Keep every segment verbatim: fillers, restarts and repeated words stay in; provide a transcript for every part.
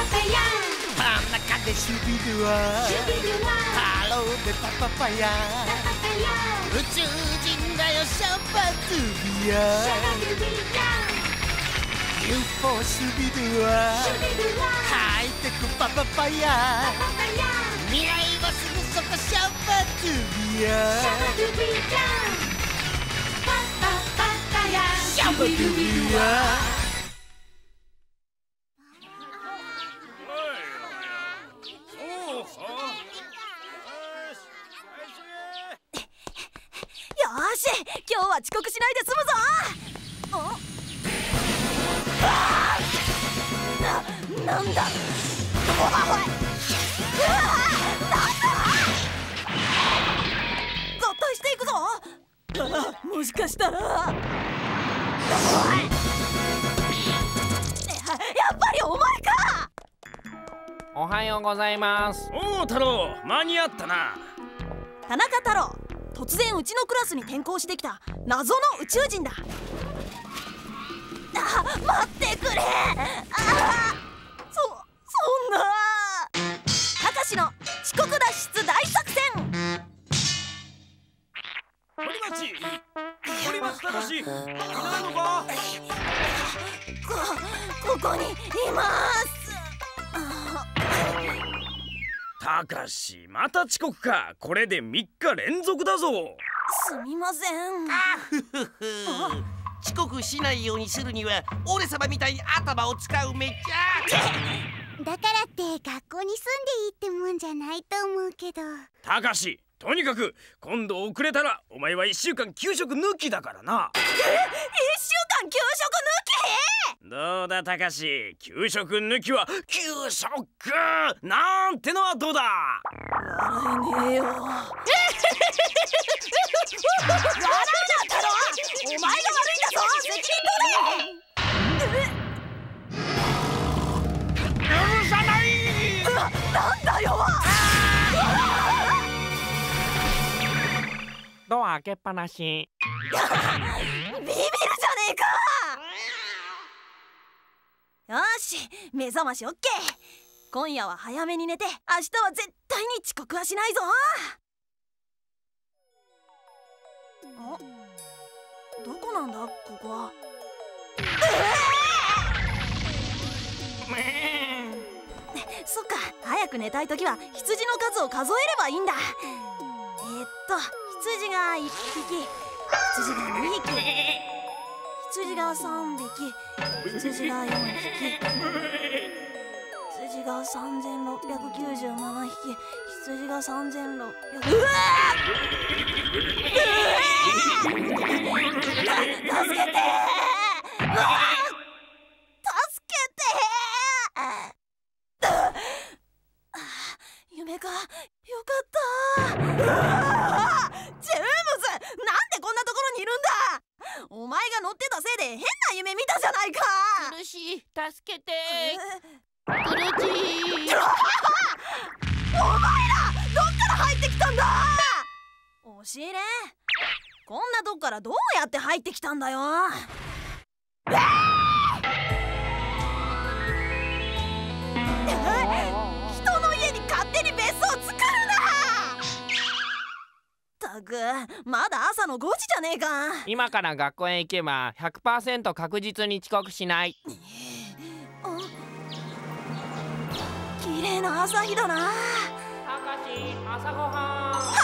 中でシュビルはハローでパパパヤ宇宙人だよシャバドゥビア ユーフォー シュビルはハイテクパパパヤ未来はすぐそこシャバドゥビアシャバドゥビア今日は遅刻しないで済むぞ。な、なんだ。おい、うわ、なんだ。合体していくぞ。あ、もしかしたら。おい。やっぱりお前か。 おはようございます。 おお、太郎、間に合ったな。 田中太郎。突然うちのクラスに転校してきた謎の宇宙人だ。あ、待ってくれ。あ、そ、そんな。たかしの遅刻脱出大作戦。 堀町、堀町たかし、いないのか。 こ、ここにいます。 たかし、また遅刻か。これでみっか連続だぞ。 すみません。 遅刻しないようにするには俺様みたいに頭を使うめっちゃ。 だからって学校に住んでいいってもんじゃないと思うけど。 たかし、とにかく今度遅れたらお前はいっしゅうかん給食抜きだからな。 え、いっしゅうかん給食抜き？ どうだたかし、給食抜きは給食なんてのはどうだ。 笑えねえよ。笑うな太郎、お前が悪いんだぞ。責任取れ。 許さない。 なんだよ。 ドア開けっぱなし。 ビビるじゃねえか。よし、目覚ましオッケー。今夜は早めに寝て、明日は絶対に遅刻はしないぞ。あ、どこなんだここは。そっか、早く寝たいときは羊の数を数えればいいんだ。えー、っと羊がいっぴき、羊がにひき、羊がさんびき、羊がよんひき、羊がさんぜんろっぴゃくきゅうじゅうななひき、羊がさんぜんろっぴゃく。うわー！助けてー！うわー！助けてー！夢か、よかったー。うわー！ジェームズ、なんでこんなところにいるんだ。お前が乗ってたせいで変な夢見たじゃないか。 苦しい、助けて。 苦しい。 お前らどっから入ってきたんだ。押し入れ、こんなとこからどうやって入ってきたんだよ。人の家に勝手に別荘作るな。ったく、まだ朝のごじじゃねえか。 今から学校へ行けば ひゃくパーセント 確実に遅刻しない。 綺麗な朝日だな。 たかし、朝ごはん。 は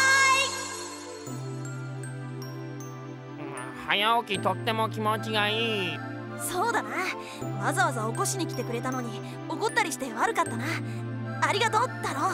ーい。早起きとっても気持ちがいい。 そうだな。わざわざ起こしに来てくれたのに怒ったりして悪かったな。ありがとう太郎。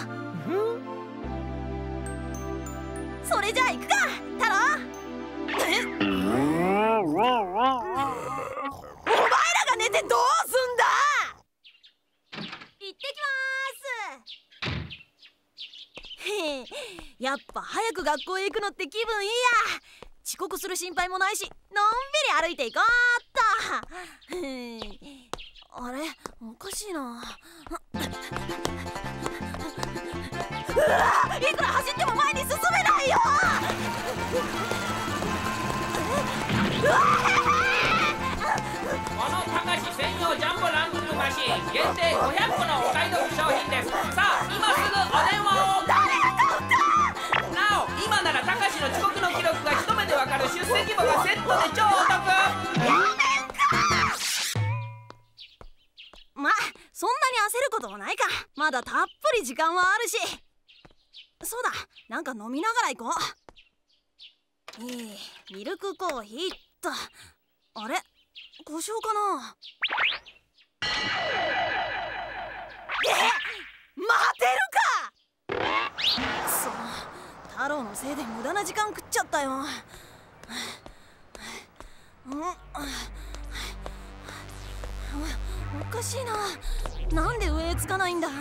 それじゃあ行くか太郎。えお前らが寝てどうすんだ。行ってきまーす。へえ、やっぱ早く学校へ行くのって気分いいや。遅刻する心配もないし、のんびり歩いていこうっと。へえ、あれ、おかしいな。うわ、いくら走っても前に進めないよ。 このたかし専用ジャンボランドのマシーン限定ごひゃっこのお買い得商品です。さあ今すぐお電話を。 誰が買った？ なお今ならたかしの遅刻の記録が一目でわかる出席簿がセットで超お得。 やめんか。まあそんなに焦ることもないか。まだたっぷり時間はあるし。そうだ、なんか飲みながら行こう。えー、ミルクコーヒーっと。あれ、故障かな。え、待てるか。くそ、太郎のせいで無駄な時間食っちゃったよ。うん、おかしいな。なんで上へつかないんだ。うっ、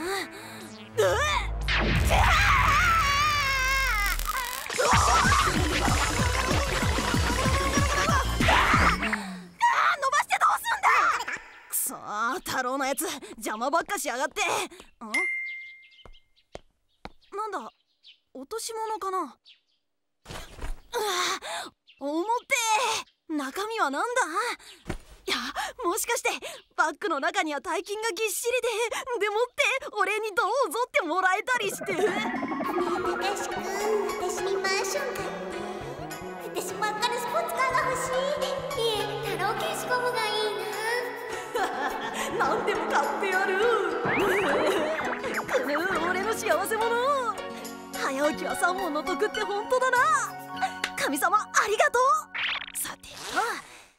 くそー、太郎のやつ邪魔ばっかしやがって。ん？なんだ、落とし物かな。うわ、重てえ。中身はなんだ。いや、もしかしてバッグの中には大金がぎっしりで、でもってお礼にどうぞってもらえたりして。 ねえたかしくん、私にマンション買って。私真っ赤なスポーツカーが欲しい。いえ、太郎消しゴムがいいな。 何でも買ってやる。くぬ、俺の幸せ者。早起きは三問の得って本当だな。神様ありがとう。さてと、うわ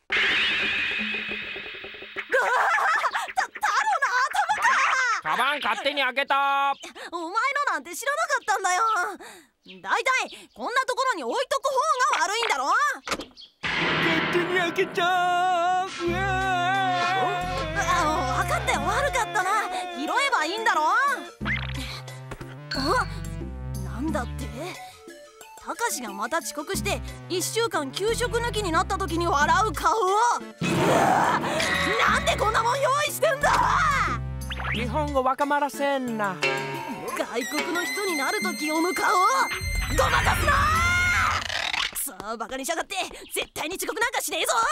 た太郎の頭か。 カバン勝手に開けた。 お前のなんて知らなかったんだよ。だいたいこんなところに置いとく方が悪いんだろ。 勝手に開けた。うわあ、分かったよ、悪かったな。拾えばいいんだろ。あ、なんだって。たかしがまた遅刻していっしゅうかん給食抜きになった時に笑う顔。うわ、なんでこんなもん用意してんだ。 日本語わかまらせんな。 外国の人になる時読む顔、ごまかすな。くそ、バカにしやがって。絶対に遅刻なんかしねえぞ。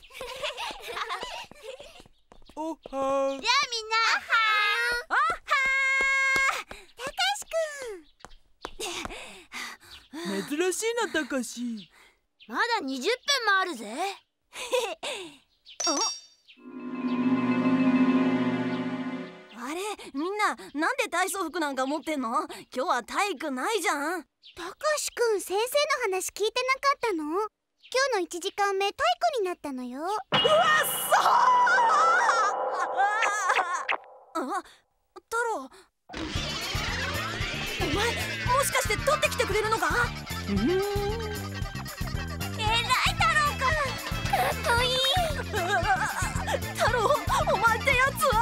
おはー。 じゃあみんな、 おっはたかし珍しいなたかし。 くん、まだにじゅっぷんもあるぜ。 あれ、みんななんで体操服なんか持ってんの。今日は体育ないじゃん。 たかしくん、先生の話聞いてなかったの？今日のいちじかんめ体育になったのよ。 うわっそー。あ、太郎、お前もしかして取ってきてくれるのか。 えらい太郎くん、かっこいい。 太郎、お前ってやつは。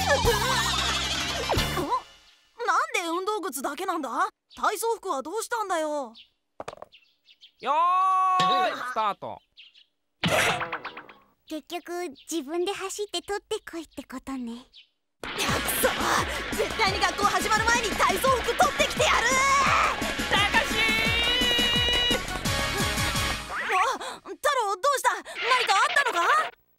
なんで運動靴だけなんだ。体操服はどうしたんだよ。 よーいスタート。 結局自分で走って取ってこいってことね。 くそ、絶対に学校始まる前に体操服取ってきてやる。 たかしあ、太郎どうした。何かあったのか。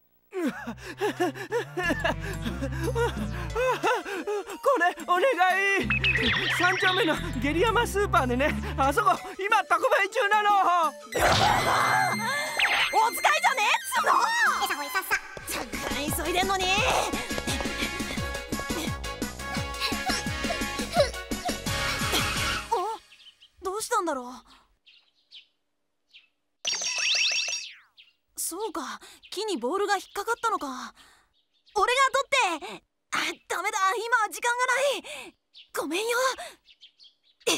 これお願い。三丁目のゲリヤマスーパーでね、あそこ今特売中なの。 お使いじゃねえっつうの。 えさほいさっさ。 さっき急いでんのに。あ、どうしたんだろう。そうか、木にボールが引っかかったのか。俺が取って。あ、ダメだ、今は時間がない。ごめんよ。え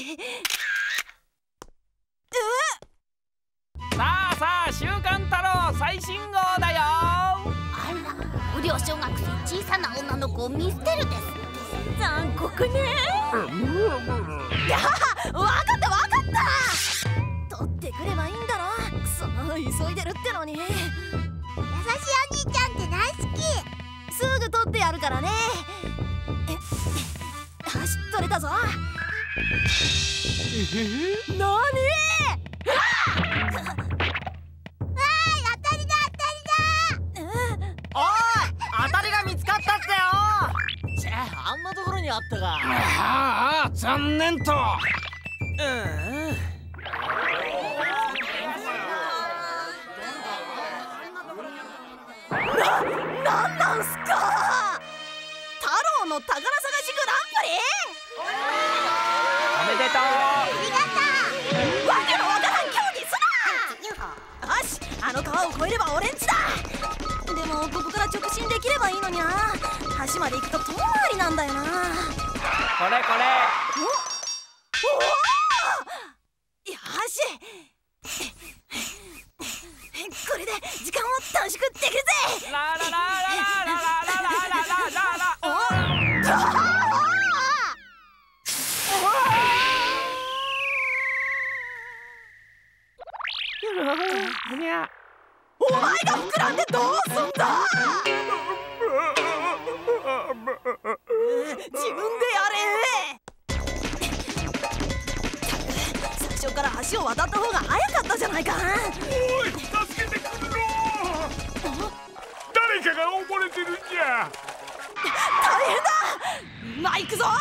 え、 さあさあ、週刊太郎最新号だよ。 あら、不良小学生小さな女の子を見捨てるですって。残酷ね。 いや、わかったわかった。取ってくればいいんだろ。くそ、急いでるってのに。 優しいお兄ちゃんって大好き。 すぐ取ってやるからね。え、よし、取れたぞ。なに。 わーい、当たりだ当たりだ。 おい、当たりが見つかったってよ。 あんなところにあったか。 ああ、残念と。うん。 な、なんなんすか。太郎の宝探しグランプリ。 おめでとう。 ありがとう。 わけのわからん競技すな。よし、あの川を越えれば俺んちだ。でもここから直進できればいいのにゃ。橋まで行くと遠回りなんだよな。 これこれ。 おおー、よし。これで時間を短縮できるぜ。 ララララララララララララ。 おっ。お前が膨らんでどうすんだ。自分でやれ。最初から橋を渡った方が早かったじゃないか。 おい、助けてくれろ。誰かが溺れてるんじゃ。 大変だ。まあ、行くぞ。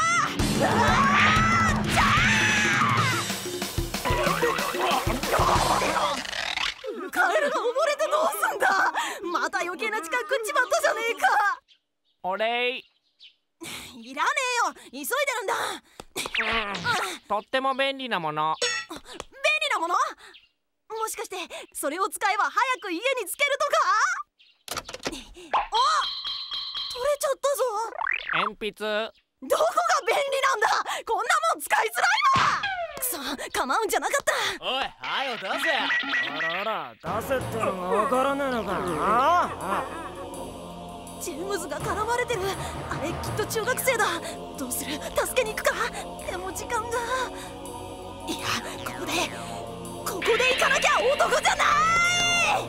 カエルが溺れてどうすんだ。また余計な時間食っちまったじゃねえか。 お礼。 いらねえよ、急いでるんだ。 とっても便利なもの。 便利なもの？もしかしてそれを使えば早く家に着けるとか？あ、取れちゃったぞ。 鉛筆。 どこが便利なんだ。こんなもん使いづらいわ。くそ、構うんじゃなかった。 おい、はよ出せ。 あらあら、出せってのがわからねえのかな。 ジェームズが絡まれてる。あれきっと中学生だ。どうする？助けに行くか。でも時間が。いや、ここでここで行かなきゃ男じゃない。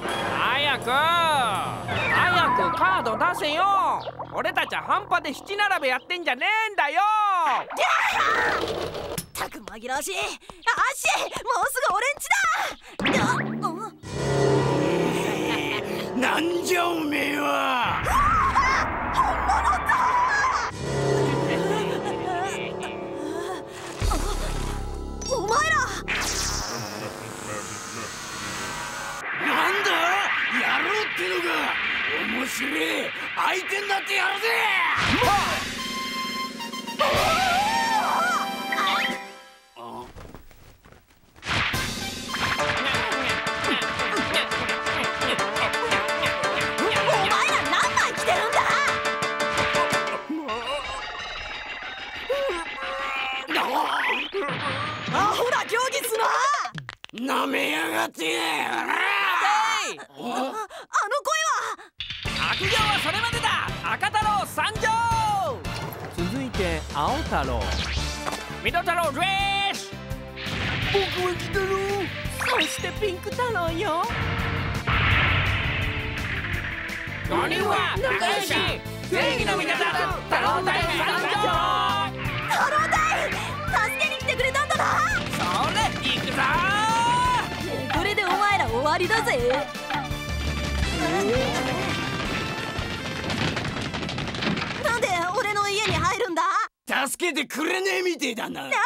早く早くカード出せよ。俺たちは半端で七並べやってんじゃねえんだよ。 たく紛らわしい。あっし、もうすぐ俺んちだ。あ、 なんじゃおめえは。 お前らなんだ、やろうってのか。面白い。相手になってやるぜ。 お前ら何枚来てるんだ。アホな競技すな。 なめやがって。 あ、あの声は。 悪行はそれまでだ。赤太郎参上。続いて青太郎、緑太郎ドレッシュ。僕は黄太郎、そしてピンク太郎よ。ごにんは仲良し正義の味方太郎隊参上。 太郎隊、助けに来てくれたんだな。 それ行くぞ。 これでお前ら終わりだぜ。なんで俺の家に入るんだ。 助けてくれねえみてえだな。 あの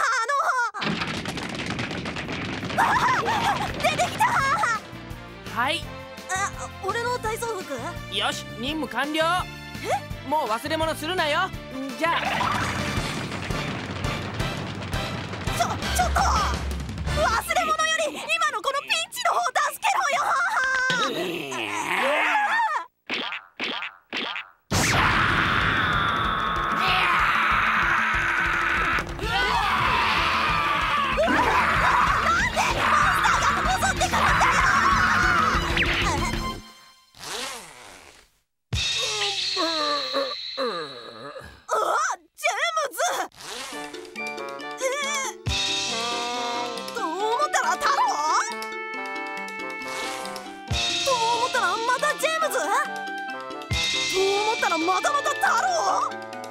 あ、出てきた。 はい。 あ、俺の体操服。 よし、任務完了。え？もう忘れ物するなよ。じゃあ。 ちょ、ちょっと忘れ物より今のこのピンチの方助けろよ。またまた太郎。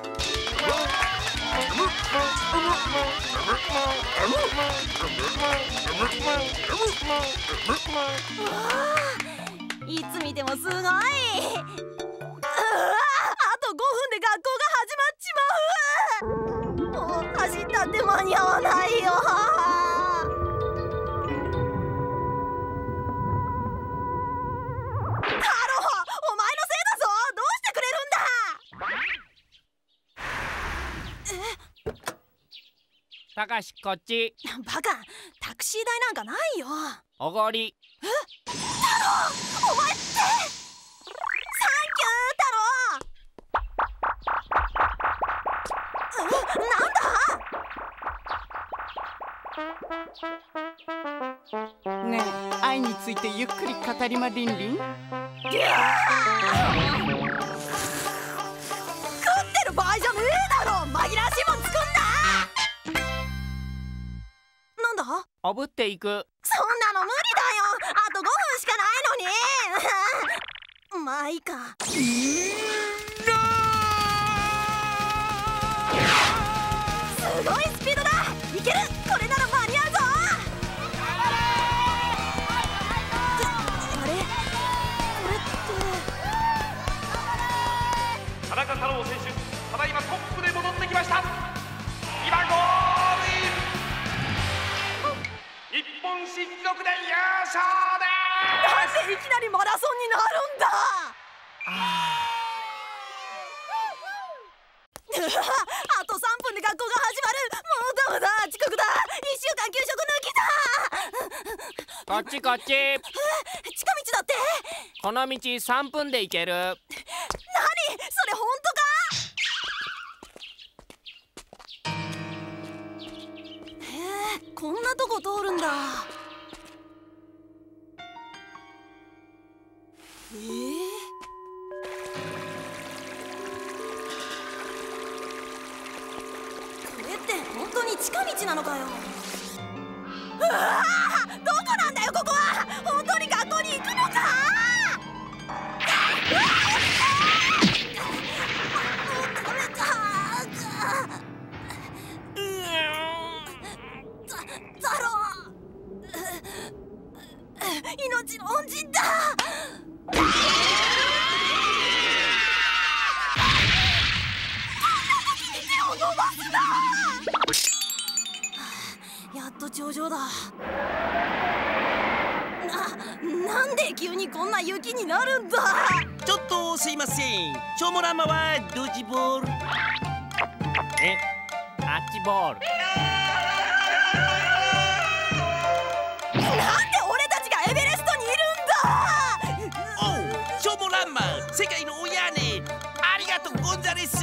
いつ見てもすごい。あとごふんで学校が始まっちまう。 たかしこっち。 バカ、タクシー代なんかないよ。 おごり。 え、太郎、お前って。サンキュー、太郎。え、なんだ。 ねえ、愛についてゆっくり語りまりんりん。 食ってる場合じゃねえだろ。紛らわしいもん作んな。なんだ。 おぶっていく。 そんなの無理だよ。あとごふんしかないのに。まあいいか。すごいスピードだ。いける。これなら間に合うぞ。あれ、これって田中太郎選手、ただいまトップで戻ってきました。今ゴールイン。日本新記録で優勝です。 なんでいきなりマラソンになるんだ。あとさんぷんで学校が始まる。もうダメだ。遅刻だ。いっしゅうかん給食抜きだ。 こっちこっち。 え、近道だって。 この道さんぷんで行ける。 何それ、本当か。へえ、こんなとこ通るんだ。えー本当に近道なのかよ。うわあ、どこなんだよここは。本当に学校に行くのか。ダメか。太郎、命の恩人だ。やっと頂上だ。な、なんで急にこんな雪になるんだ。 ちょっとすいません。チョモラマはドッジボール。 え、アッチボール。 なんで俺たちがエベレストにいるんだ。 おう、チョモランマ、世界の親ね。ありがとうゴンザレス。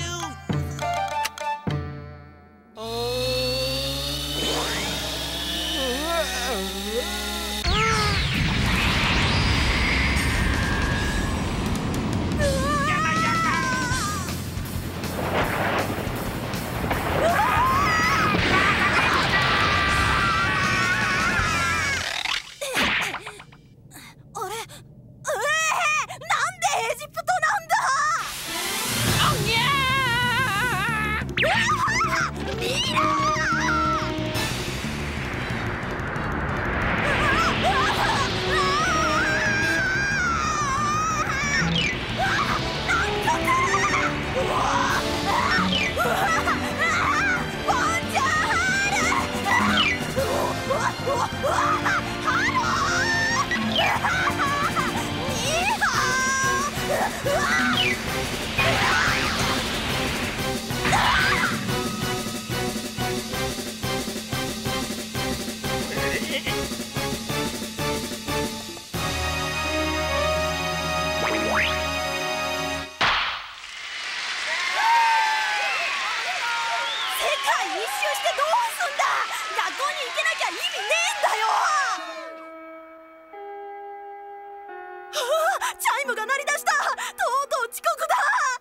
チャイムが鳴り出した。とうとう遅刻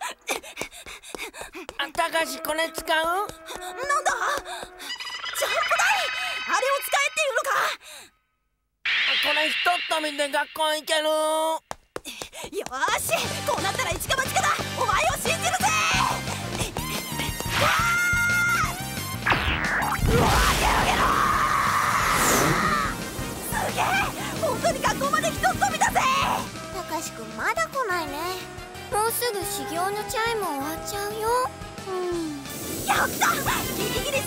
だ。 たかしこれ使う？なんだ？ ジャンプ台。あれを使えっていうのか。 これひとっ飛びで学校行ける。 よーし、こうなったら一か八かだ。お前を信じるぜ。うわー、ゲロゲロー。すげえ、本当に学校までひとっ飛びだぜ。 たかしくんまだ来ないね。もうすぐ修行のチャイム終わっちゃうよ。うん、 やった、ギリギリセーフ。イエーイ。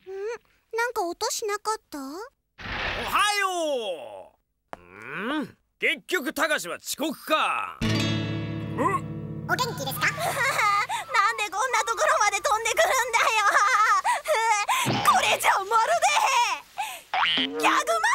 なんか音しなかった？ おはよう。うん、 結局たかしは遅刻か。 お元気ですか？ なんでこんなところまで飛んでくるんだよ。これじゃまるでギャグ